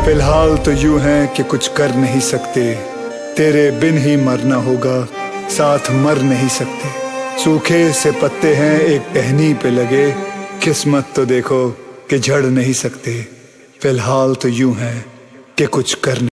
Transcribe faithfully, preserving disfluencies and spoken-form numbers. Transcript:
फिलहाल तो यूं है कि कुछ कर नहीं सकते, तेरे बिन ही मरना होगा, साथ मर नहीं सकते। सूखे से पत्ते हैं एक टहनी पे लगे, किस्मत तो देखो कि झड़ नहीं सकते। फिलहाल तो यूं है कि कुछ कर